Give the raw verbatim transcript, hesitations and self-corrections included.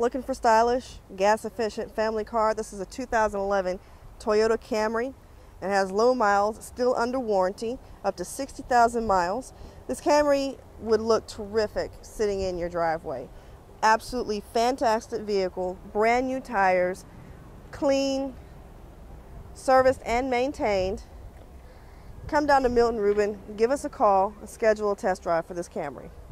Looking for stylish, gas-efficient family car? This is a two thousand eleven Toyota Camry. It has low miles, still under warranty, up to sixty thousand miles. This Camry would look terrific sitting in your driveway. Absolutely fantastic vehicle, brand new tires, clean, serviced and maintained. Come down to Milton, Ruben, give us a call and schedule a test drive for this Camry.